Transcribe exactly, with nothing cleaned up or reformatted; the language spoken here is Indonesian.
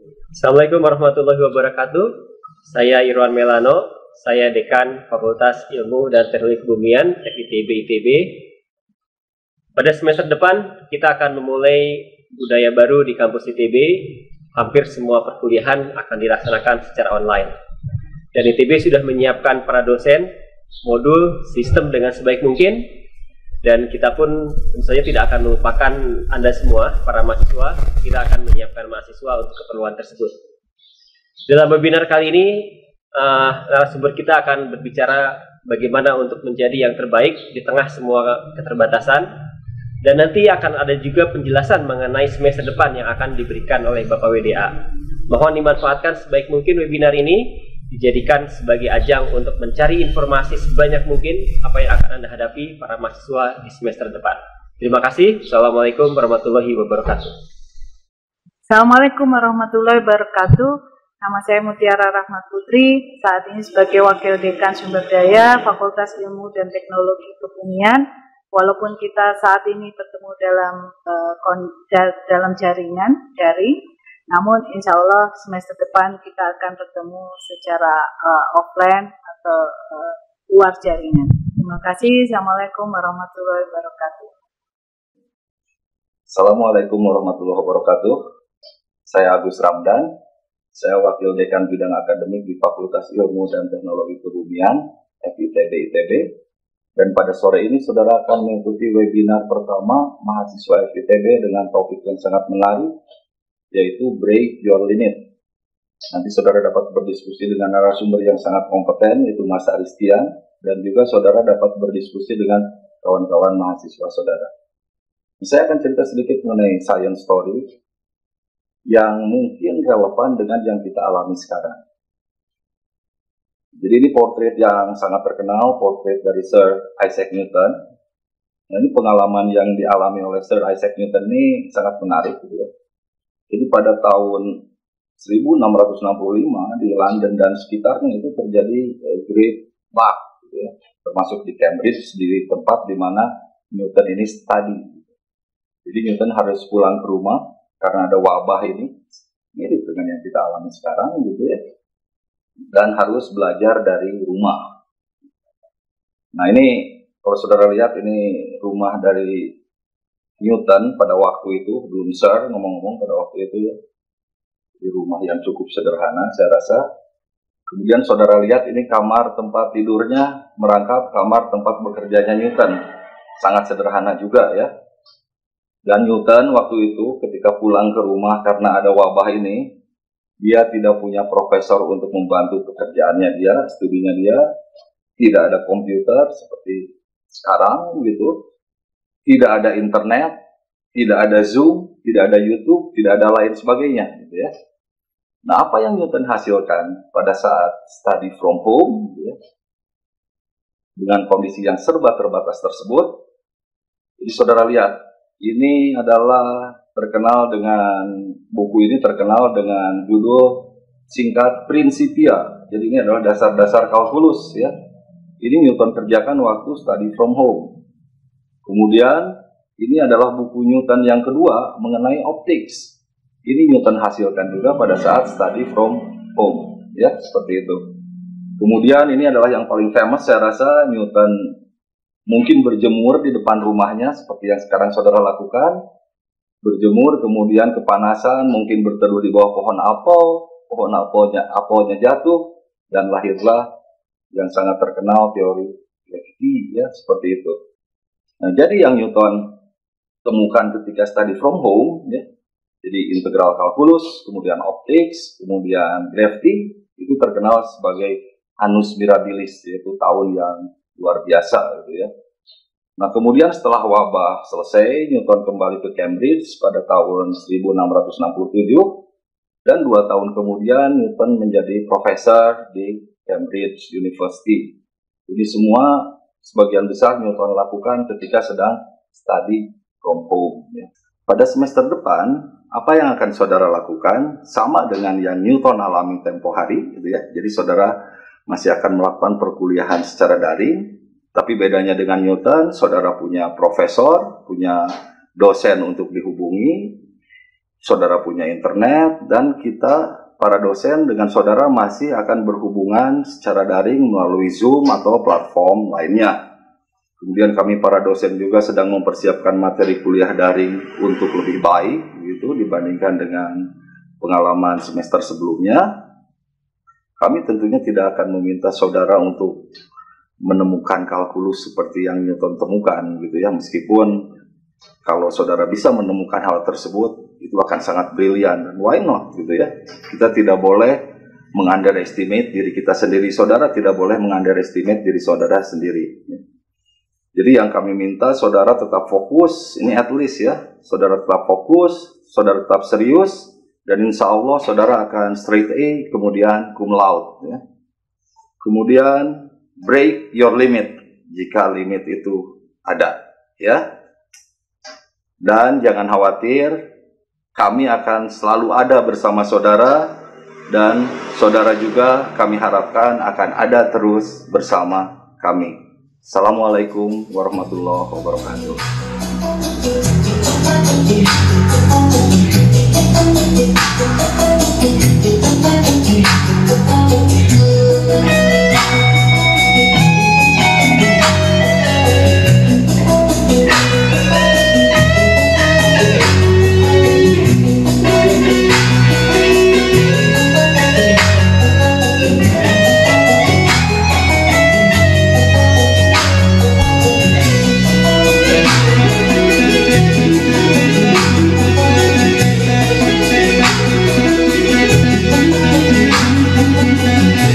Assalamualaikum warahmatullahi wabarakatuh. Saya Irwan Melano, saya Dekan Fakultas Ilmu dan Teknologi Kebumian F I T B I T B. Pada semester depan kita akan memulai budaya baru di kampus I T B. Hampir semua perkuliahan akan dilaksanakan secara online. Dan I T B sudah menyiapkan para dosen, modul, sistem dengan sebaik mungkin. Dan kita pun tentu saja tidak akan melupakan Anda semua, para mahasiswa. Kita akan menyiapkan mahasiswa untuk keperluan tersebut. Dalam webinar kali ini, uh, narasumber kita akan berbicara bagaimana untuk menjadi yang terbaik di tengah semua keterbatasan. Dan nanti akan ada juga penjelasan mengenai semester depan yang akan diberikan oleh Bapak W D A. Mohon dimanfaatkan sebaik mungkin webinar ini, dijadikan sebagai ajang untuk mencari informasi sebanyak mungkin apa yang akan Anda hadapi para mahasiswa di semester depan. Terima kasih. Assalamualaikum warahmatullahi wabarakatuh. Assalamualaikum warahmatullahi wabarakatuh. Nama saya Mutiara Rahmat Putri, saat ini sebagai Wakil Dekan Sumber Daya Fakultas Ilmu dan Teknologi Kebumian. Walaupun kita saat ini bertemu dalam uh, dalam jaringan daring, namun insya Allah semester depan kita akan bertemu secara uh, offline atau uh, luar jaringan. Terima kasih. Assalamualaikum warahmatullahi wabarakatuh. Assalamualaikum warahmatullahi wabarakatuh. Saya Agus Ramdan. Saya Wakil Dekan Bidang Akademik di Fakultas Ilmu dan Teknologi Kebumian F I T B I T B. Dan pada sore ini saudara akan mengikuti webinar pertama mahasiswa F I T B dengan topik yang sangat menarik, yaitu Break Your Limit. Nanti saudara dapat berdiskusi dengan narasumber yang sangat kompeten, yaitu Mas Aristian, dan juga saudara dapat berdiskusi dengan kawan-kawan mahasiswa saudara. Saya akan cerita sedikit mengenai science story yang mungkin relevan dengan yang kita alami sekarang. Jadi ini portret yang sangat terkenal, portret dari Sir Isaac Newton. Nah, ini pengalaman yang dialami oleh Sir Isaac Newton ini sangat menarik, gitu ya. Jadi pada tahun seribu enam ratus enam puluh lima di London dan sekitarnya itu terjadi eh, Great Bug, gitu ya, termasuk di Cambridge, di tempat di mana Newton ini study. Jadi Newton harus pulang ke rumah karena ada wabah ini, mirip dengan yang kita alami sekarang, gitu ya, dan harus belajar dari rumah. Nah ini kalau saudara lihat ini rumah dari Newton pada waktu itu, belum Sir ngomong-ngomong pada waktu itu ya, di rumah yang cukup sederhana saya rasa. Kemudian saudara lihat ini kamar tempat tidurnya merangkap kamar tempat bekerjanya Newton, sangat sederhana juga ya. Dan Newton waktu itu ketika pulang ke rumah karena ada wabah ini, dia tidak punya profesor untuk membantu pekerjaannya dia, studinya dia, tidak ada komputer seperti sekarang gitu. Tidak ada internet, tidak ada Zoom, tidak ada YouTube, tidak ada lain sebagainya, gitu ya. Nah, apa yang Newton hasilkan pada saat study from home, gitu ya, dengan kondisi yang serba terbatas tersebut? Jadi saudara lihat, ini adalah terkenal dengan buku ini terkenal dengan judul singkat Principia. Jadi ini adalah dasar-dasar kalkulus, ya. Ini Newton kerjakan waktu study from home. Kemudian ini adalah buku Newton yang kedua mengenai optics. Ini Newton hasilkan juga pada saat study from home, ya, seperti itu. Kemudian ini adalah yang paling famous saya rasa, Newton mungkin berjemur di depan rumahnya seperti yang sekarang saudara lakukan. Berjemur, kemudian kepanasan, mungkin berteduh di bawah pohon apel, pohon apelnya apelnya jatuh, dan lahirlah yang sangat terkenal teori gravity, ya, seperti itu. Nah, jadi yang Newton temukan ketika study from home, ya, jadi integral kalkulus, kemudian optics, kemudian gravity, itu terkenal sebagai annus mirabilis, yaitu tahun yang luar biasa, gitu ya. Nah, kemudian setelah wabah selesai, Newton kembali ke Cambridge pada tahun seribu enam ratus enam puluh tujuh, dan dua tahun kemudian Newton menjadi profesor di Cambridge University. Jadi semua sebagian besar Newton lakukan ketika sedang study from home. Ya. Pada semester depan, apa yang akan saudara lakukan sama dengan yang Newton alami tempo hari, gitu ya. Jadi saudara masih akan melakukan perkuliahan secara daring, tapi bedanya dengan Newton, saudara punya profesor, punya dosen untuk dihubungi, saudara punya internet, dan kita para dosen dengan saudara masih akan berhubungan secara daring melalui Zoom atau platform lainnya. Kemudian kami para dosen juga sedang mempersiapkan materi kuliah daring untuk lebih baik gitu dibandingkan dengan pengalaman semester sebelumnya. Kami tentunya tidak akan meminta saudara untuk menemukan kalkulus seperti yang Newton temukan gitu ya, meskipun kalau saudara bisa menemukan hal tersebut itu akan sangat brilian, dan why not gitu ya. Kita tidak boleh mengunderestimate diri kita sendiri, saudara tidak boleh mengunderestimate diri saudara sendiri. Jadi yang kami minta saudara tetap fokus, ini at least ya, saudara tetap fokus, saudara tetap serius, dan insya Allah saudara akan straight A, kemudian cum laude ya. Kemudian break your limit jika limit itu ada ya. Dan jangan khawatir, kami akan selalu ada bersama saudara, dan saudara juga kami harapkan akan ada terus bersama kami. Assalamualaikum warahmatullahi wabarakatuh. Thank you.